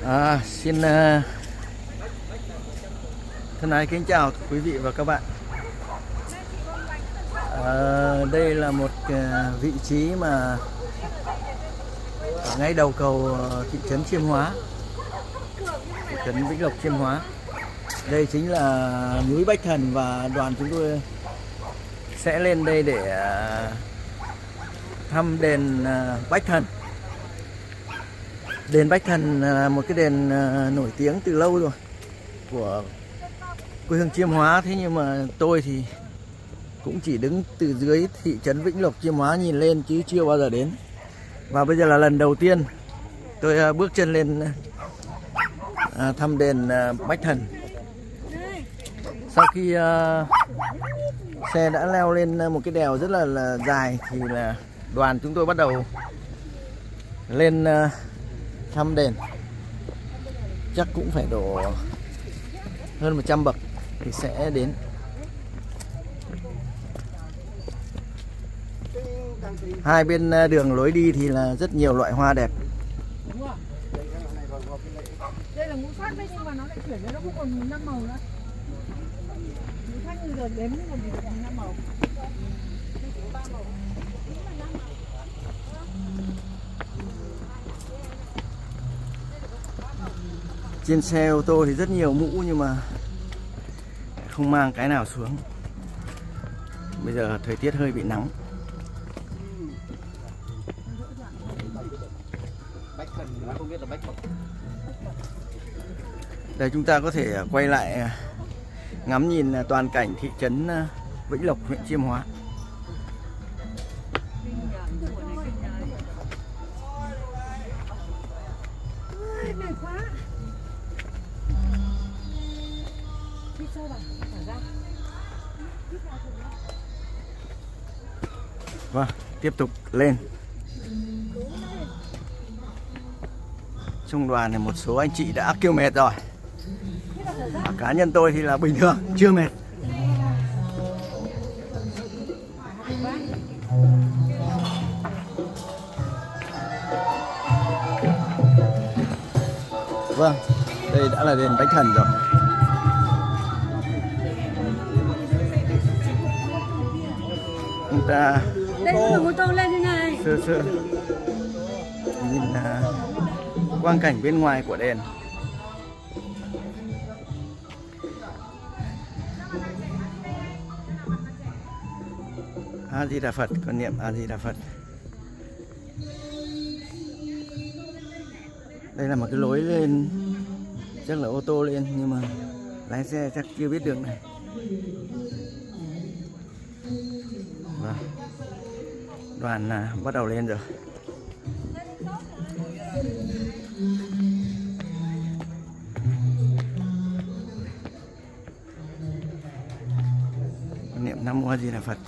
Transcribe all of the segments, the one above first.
Xin thân ái kính chào quý vị và các bạn. Đây là một vị trí mà ở ngay đầu cầu thị trấn Chiêm Hóa, thị trấn Vĩnh Lộc Chiêm Hóa. Đây chính là núi Bách Thần và đoàn chúng tôi sẽ lên đây để thăm đền Bách Thần. Đền Bách Thần là một cái đền nổi tiếng từ lâu rồi của quê hương Chiêm Hóa. Thế nhưng mà tôi thì cũng chỉ đứng từ dưới thị trấn Vĩnh Lộc Chiêm Hóa nhìn lên chứ chưa bao giờ đến. Và bây giờ là lần đầu tiên tôi bước chân lên thăm đền Bách Thần. Sau khi xe đã leo lên một cái đèo rất là dài thì là đoàn chúng tôi bắt đầu lên thăm đền. Chắc cũng phải đổ hơn 100 bậc thì sẽ đến. Hai bên đường lối đi thì là rất nhiều loại hoa đẹp. Đây là ngũ sắc đấy, nhưng mà nó lại chuyển nó không còn 5 màu nữa. Ngũ sắc như giờ đếm còn gì được 5 màu. Trên xe ô tô thì rất nhiều mũ nhưng mà không mang cái nào xuống. Bây giờ thời tiết hơi bị nắng. Đây chúng ta có thể quay lại ngắm nhìn toàn cảnh thị trấn Vĩnh Lộc, huyện Chiêm Hóa. Vâng, tiếp tục lên. Trong đoàn này một số anh chị đã kêu mệt rồi. Cá nhân tôi thì là bình thường, chưa mệt. Vâng, đây đã là đền Bách Thần rồi. Chúng ta ô tô lên thế này. sơ nhìn quang cảnh bên ngoài của đền. A Di Đà Phật, con niệm A Di Đà Phật. Đây là một cái lối lên, chắc là ô tô lên nhưng mà lái xe chắc chưa biết đường này. Vâng. Đoàn bắt đầu lên rồi. Niệm Nam Mô A Di Đà Phật.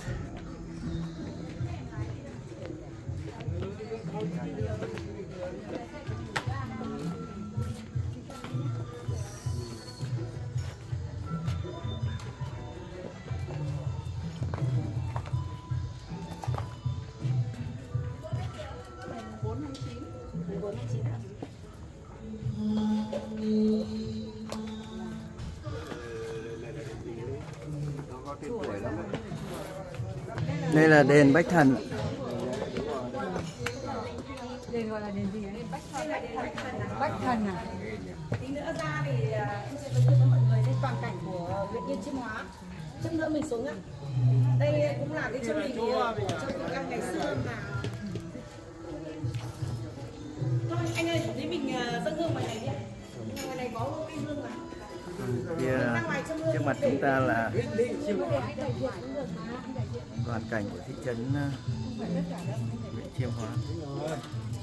Đây là đền Bách Thần. Đền gọi là đền gì đấy? Bách Thần à? Tí nữa ra thì tôi sẽ giới thiệu cho mọi người đây toàn cảnh của huyện Yên Chiêm Hóa. Chút nữa mình xuống ạ. Đây cũng là cái chương trình trong những năm ngày xưa mà. Thôi anh ơi, để mình dâng hương ngoài này đi. Ngoài này có cái hương mà. Trước mặt chúng ta là toàn cảnh của thị trấn huyện Chiêm Hóa.